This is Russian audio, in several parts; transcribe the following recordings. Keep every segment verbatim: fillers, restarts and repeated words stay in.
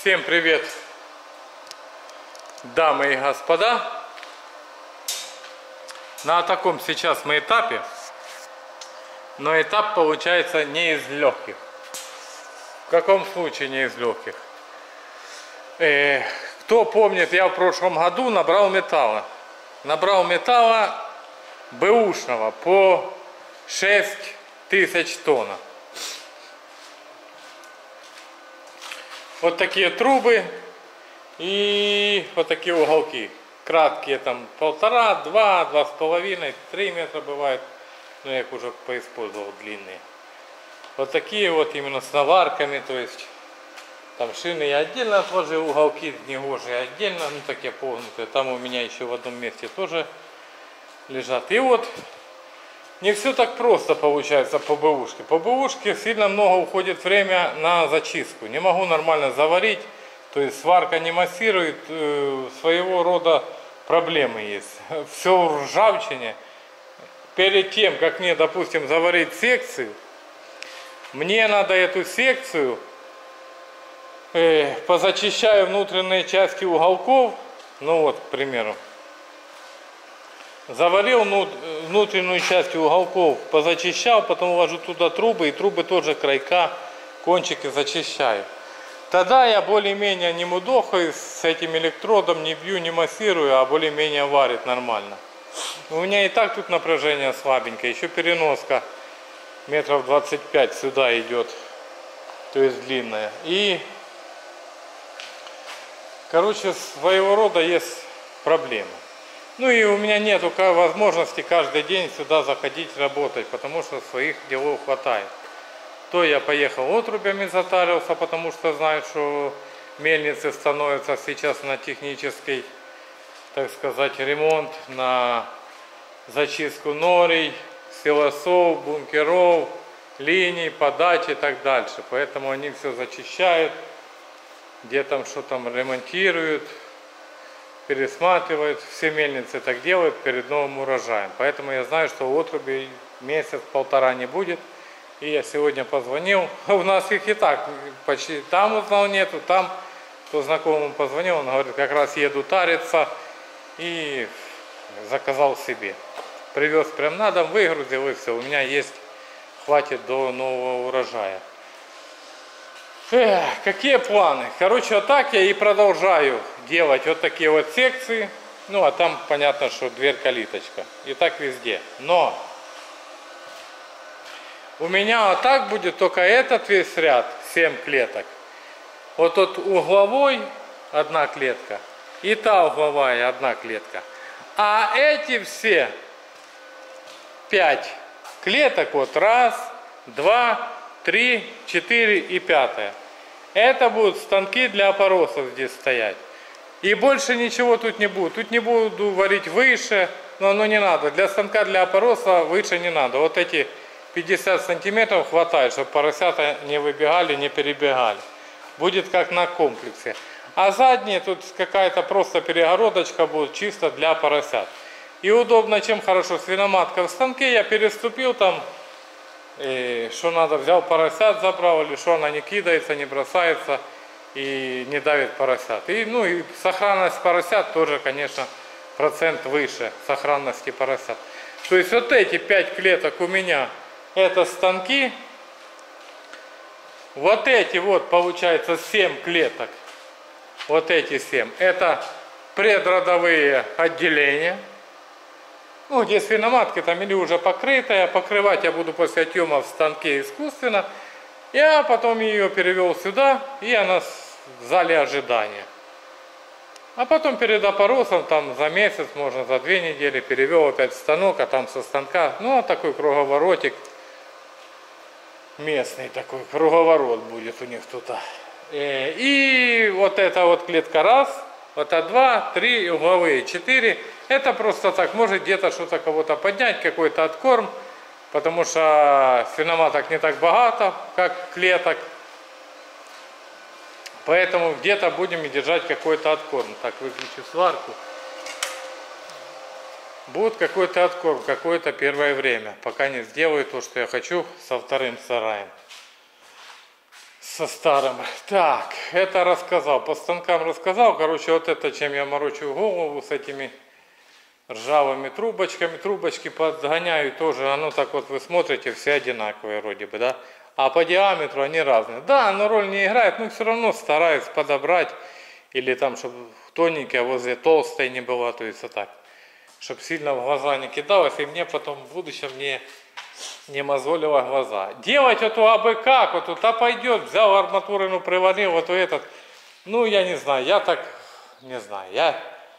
Всем привет, дамы и господа. На таком сейчас мы этапе, но этап получается не из легких. В каком случае не из легких? Э, кто помнит, я в прошлом году набрал металла. Набрал металла бэушного по шесть тысяч тонн. Вот такие трубы и вот такие уголки. Краткие там полтора, два, два с половиной, три метра бывает. Но я их уже поиспользовал длинные. Вот такие вот именно с наварками, то есть там шины я отдельно отложил, уголки негожие отдельно, ну такие погнутые. Там у меня еще в одном месте тоже лежат. И вот не все так просто получается по бэушке. По бэушке сильно много уходит время на зачистку. Не могу нормально заварить, то есть сварка не массирует, своего рода проблемы есть. Все в ржавчине. Перед тем, как мне, допустим, заварить секцию, мне надо эту секцию, э, позачищаю внутренние части уголков, ну вот, к примеру, заварил внутреннюю часть уголков, позачищал, потом ложу туда трубы, и трубы тоже крайка, кончики зачищаю. Тогда я более-менее не мудохаю с этим электродом, не бью, не массирую, а более-менее варит нормально. У меня и так тут напряжение слабенькое, еще переноска метров двадцать пять сюда идет, то есть длинная. И, короче, своего рода есть проблема. Ну и у меня нет возможности каждый день сюда заходить работать, потому что своих делов хватает. То я поехал отрубями затарился, потому что знаю, что мельницы становятся сейчас на технический, так сказать, ремонт, на зачистку норей, силосов, бункеров, линий, подач и так дальше. Поэтому они все зачищают, где там что там ремонтируют, пересматривают. Все мельницы так делают перед новым урожаем. Поэтому я знаю, что отруби месяц-полтора не будет. И я сегодня позвонил. У нас их и так почти там узнал нету, там кто знакомому позвонил, он говорит, как раз еду тариться, и заказал себе. Привез прям на дом, выгрузил, и все. У меня есть, хватит до нового урожая. Эх, какие планы? Короче, вот так я и продолжаю делать вот такие вот секции. Ну, а там понятно, что дверь-калиточка. И так везде. Но у меня вот так будет только этот весь ряд, семь клеток. Вот тот угловой одна клетка. И та угловая одна клетка. А эти все пять клеток, вот раз, два, три, четыре и пятая. Это будут станки для опоросов здесь стоять. И больше ничего тут не будет. Тут не буду варить выше, но оно не надо. Для станка для опороса выше не надо. Вот эти пятьдесят сантиметров хватает, чтобы поросята не выбегали, не перебегали. Будет как на комплексе. А задние тут какая-то просто перегородочка будет чисто для поросят. И удобно, чем хорошо, свиноматка в станке, я переступил там, и, что надо, взял поросят, забрал, или что она не кидается, не бросается и не давит поросят. И, ну и сохранность поросят тоже, конечно, процент выше сохранности поросят. То есть вот эти пять клеток у меня это станки. Вот эти вот, получается, семь клеток. Вот эти семь. Это предродовые отделения. Ну, где свиноматки там или уже покрытая. Покрывать я буду после отъема в станке искусственно. Я потом ее перевел сюда, и она в зале ожидания. А потом перед опоросом, там за месяц, можно за две недели, перевел опять в станок, а там со станка, ну, такой круговоротик. Местный такой круговорот будет у них тут. И вот эта вот клетка раз, вот это два, три, угловые четыре. Это просто так, может где-то что-то кого-то поднять, какой-то откорм, потому что свиноматок не так богато, как клеток. Поэтому где-то будем держать какой-то откорм. Так, выключу сварку. Будет какой-то откорм, какое-то первое время, пока не сделаю то, что я хочу со вторым сараем. со старым. Так, это рассказал, по станкам рассказал. Короче, вот это, чем я морочу голову с этими ржавыми трубочками. Трубочки подгоняю тоже, оно так вот вы смотрите, все одинаковые вроде бы, да? А по диаметру они разные. Да, оно роль не играет, но все равно стараюсь подобрать. Или там, чтобы тоненькая возле толстой не была, то есть вот так. Чтобы сильно в глаза не кидалось, и мне потом в будущем не, не мозолило глаза. Делать эту абы как, вот тут, а пойдет, взял арматурину, приварил, вот этот. Ну, я не знаю, я так, не знаю, я...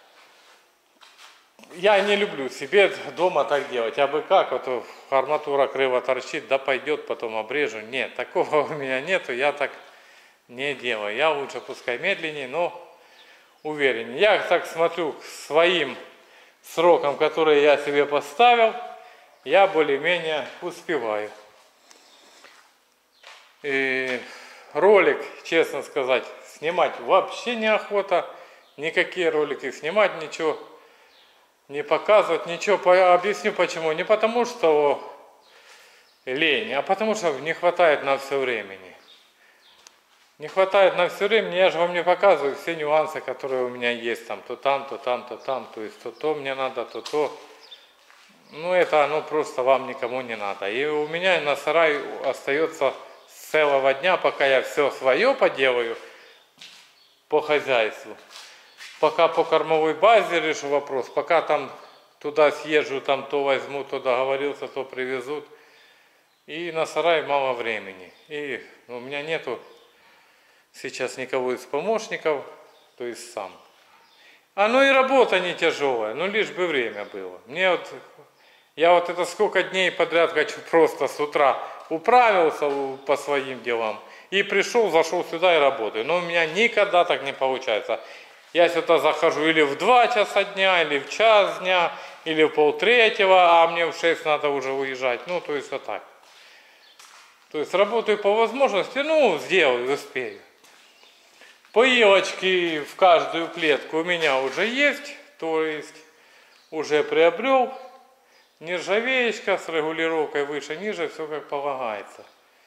Я не люблю себе дома так делать. А бы как, вот арматура криво торчит, да пойдет, потом обрежу. Нет, такого у меня нету, я так не делаю. Я лучше пускай медленнее, но увереннее. Я так смотрю к своим срокам, которые я себе поставил, я более-менее успеваю. И ролик, честно сказать, снимать вообще неохота. Никакие ролики снимать, ничего не показывать, ничего. Объясню почему. Не потому что лень, а потому что не хватает на все времени. Не хватает на все времени, я же вам не показываю все нюансы, которые у меня есть. Там то там, то там, то там, то есть то то мне надо, то то. Ну это оно просто вам никому не надо. И у меня на сарай остается с целого дня, пока я все свое поделаю по хозяйству. Пока по кормовой базе решу вопрос, пока там туда съезжу, там то возьму, то договорился, то привезут. И на сарай мало времени. И у меня нету сейчас никого из помощников, то есть сам. А ну и работа не тяжелая, ну лишь бы время было. Мне вот, я вот это сколько дней подряд хочу просто с утра управился по своим делам. И пришел, зашел сюда и работаю. Но у меня никогда так не получается. Я сюда захожу или в два часа дня, или в час дня, или в полтретьего, а мне в шесть надо уже уезжать. Ну, то есть вот так. То есть работаю по возможности, ну, сделаю, успею. Поилочки в каждую клетку у меня уже есть, то есть уже приобрел. Нержавеечка с регулировкой выше-ниже, все как полагается.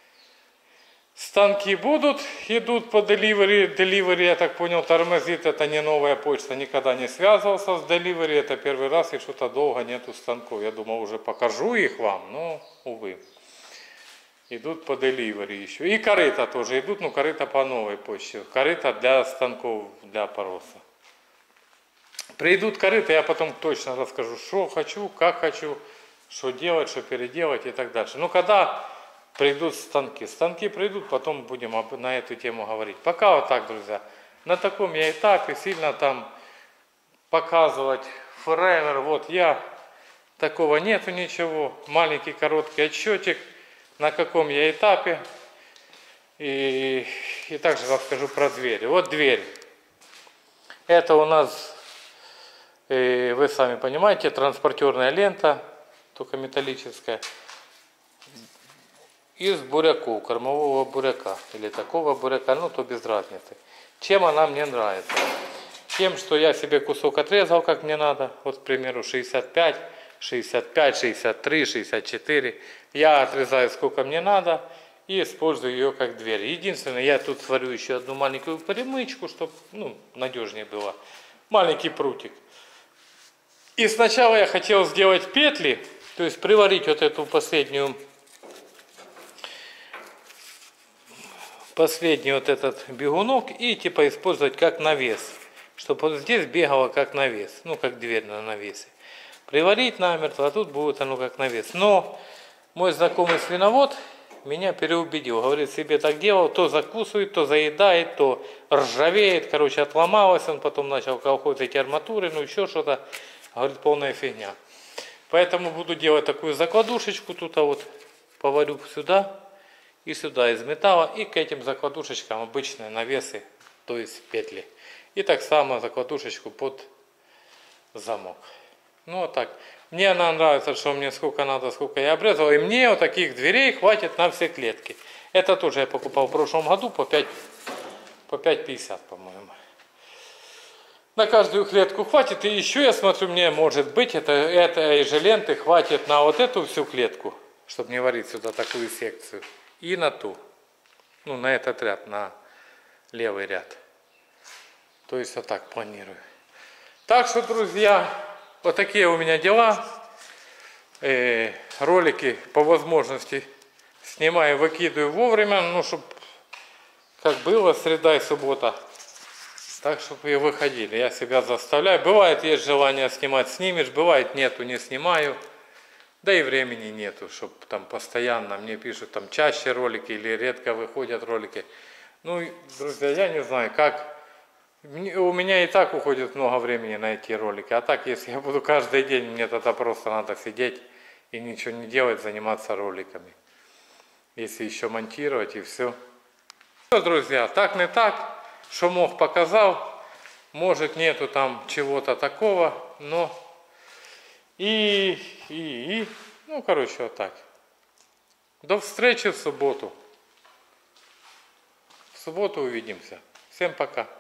Станки будут, идут по delivery. Delivery, я так понял, тормозит, это не новая почта, никогда не связывался с delivery, это первый раз, и что-то долго нету станков. Я думал, уже покажу их вам, но, увы. Идут по delivery еще. И корыта тоже идут, но корыта по новой почте. Корыта для станков, для пороса. Придут корыта, я потом точно расскажу, что хочу, как хочу, что делать, что переделать и так дальше. Ну, когда придут станки. Станки придут, потом будем на эту тему говорить. Пока вот так, друзья. На таком я этапе сильно там показывать фреймер. Вот я, такого нету ничего. Маленький короткий отчетик. На каком я этапе. И, и также расскажу про двери. Вот дверь. Это у нас, э, вы сами понимаете, транспортерная лента, только металлическая. Из буряков, кормового буряка. Или такого буряка, ну то без разницы. Чем она мне нравится? Тем, что я себе кусок отрезал, как мне надо. Вот, к примеру, шестьдесят пять, шестьдесят пять, шестьдесят три, шестьдесят четыре. Я отрезаю сколько мне надо и использую ее как дверь. Единственное, я тут сварю еще одну маленькую перемычку, чтобы ну, надежнее было. Маленький прутик. И сначала я хотел сделать петли, то есть приварить вот эту последнюю, последний вот этот бегунок и типа использовать как навес. Чтобы вот здесь бегало как навес, ну как дверь на навесе. Приварить намертво, а тут будет оно как навес. Но мой знакомый свиновод меня переубедил. Говорит, себе так делал, то закусывает, то заедает, то ржавеет. Короче, отломалось, он потом начал колхозить арматуры, ну еще что-то. Говорит, полная фигня. Поэтому буду делать такую закладушечку, тут а вот поварю сюда и сюда из металла. И к этим закладушечкам обычные навесы, то есть петли. И так само закладушечку под замок. Ну вот так. Мне она нравится, что мне сколько надо, сколько я обрезал. И мне вот таких дверей хватит на все клетки. Это тоже я покупал в прошлом году по пять пятьдесят, по-моему. На каждую клетку хватит. И еще я смотрю, мне может быть, это, этой же ленты хватит на вот эту всю клетку, чтобы не варить сюда такую секцию. И на ту. Ну, на этот ряд, на левый ряд. То есть вот так планирую. Так что, друзья, вот такие у меня дела. Э, ролики по возможности снимаю, выкидываю вовремя, ну, чтобы как было среда и суббота, так, чтобы и выходили. Я себя заставляю. Бывает, есть желание снимать, снимешь, бывает, нету, не снимаю. Да и времени нету, чтобы там постоянно мне пишут там чаще ролики или редко выходят ролики. Ну, друзья, я не знаю, как. У меня и так уходит много времени на эти ролики. А так, если я буду каждый день, мне тогда просто надо сидеть и ничего не делать, заниматься роликами. Если еще монтировать и все. Все, друзья, так не так. Что мог, показал. Может, нету там чего-то такого, но... И, и, и, ну, короче, вот так. До встречи в субботу. В субботу увидимся. Всем пока.